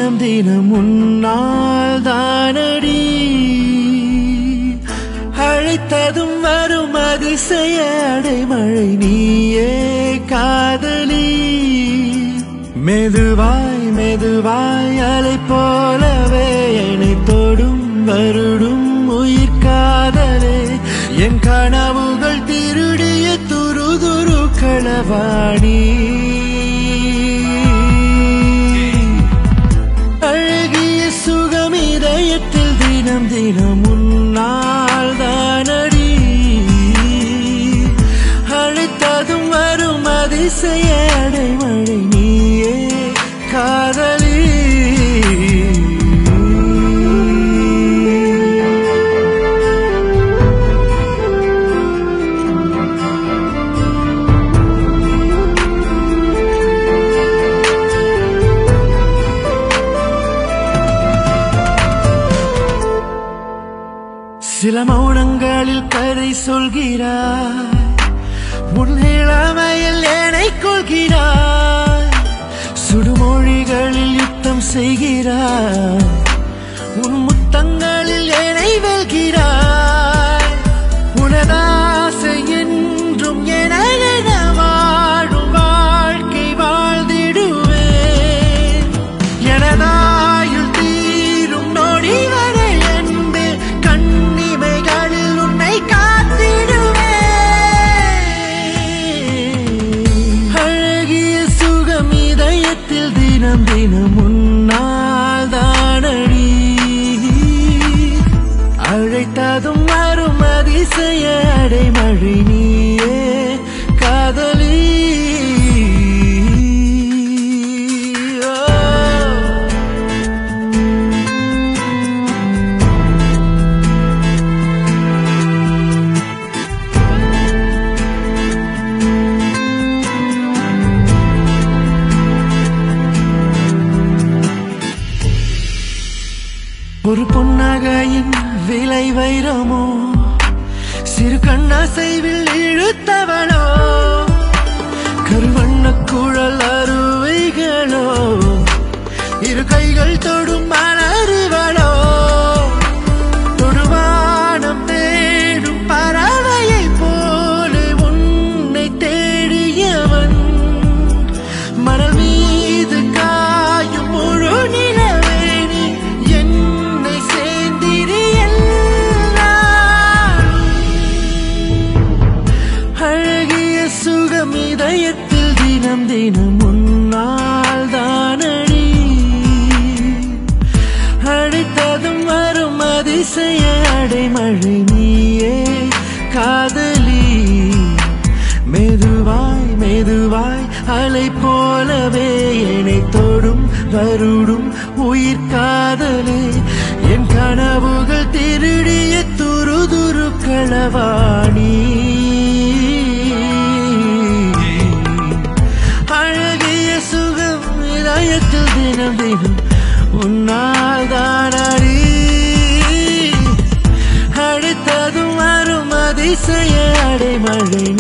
தினம் தினம் உன்னால் தானடி அழைத்ததும் வரும் அதிசய அடைமழை நீயே காதலி மெதுவாய் மெதுவாய் அலை போலவே என்னை தொடும் வருடும் உயிர் காதலே என் கனவுகள் திருடிய துரு துரு களவாணி அழகிய சுகம் இதயத்தில் தினம் தினம் உன்னால் தானடி அழைத்ததும் வரும் அதிசய அடைமழை நீயே காதலி சில மௌனங்களில் கதை சொல்கிறாய் உன் இளமையில் என்னை கொள்கிறாய் சுடுமொழிகளில் யுத்தம் செய்கிறாய் உன் முத்தங்களில் என்னை வெல்கிறாய் உனதாசை என்றும் என வாழும் வாழ்க்கை வாழ்ந்திடுவேன் எனதாயுள் தீரும் நொடி வரை என்பே கண்ணிமைகளில் உன்னை காத்திடுவேன் அழகிய சுகம் இதயத்தில் தினம் தினம் உன்னால் தானடி அழைத்ததும் வரும் அதிசய அடைமழை நீயே காதலி ஒரு பொன்னகையின் விலை வைரமோ சிறு கண்ணாசைவில் இழுத்தவளோ கருவண்ண குழல் அருவிகளோ இரு கைகள் தொடும் மலருவளோ தொடுவானம் தேடும் பறவையை போல உன்னை தேடியவன் மணல் மீது காயும் முழு நிலவேணி என்னை சேர்ந்திரியெல்லாம் அழகிய சுகம் இதயத்தில் தினம் தினம் உன்னால் தானடி அழைத்ததும் வரும் அதிசய அடைமழை நீயே காதலி மெதுவாய் மெதுவாய் அலை போலவே என்னை தொடும் வருடும் உயிர் காதலே என் கனவுகள் திருடிய துரு துரு களவாணி அழகிய சுகம் இதயத்தில் தினம் தினம் உன்னால் தானடி அழைத்ததும் வரும் அதிசய அடைமழை